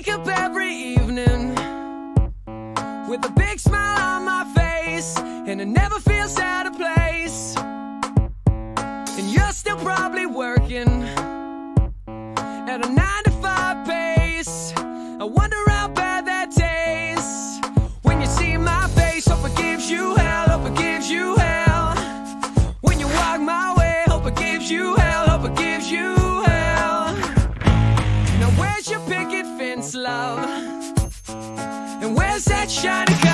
wake up every evening with a big smile on my face, and it never feels out of place. And you're still probably working at a 9-to-5 pace. I wonder how bad that tastes when you see my face. Hope it gives you hell, hope it gives you hell. When you walk my way, hope it gives you hell, hope it gives you hell. Now where's your picket fence, love? And where's that shiny car?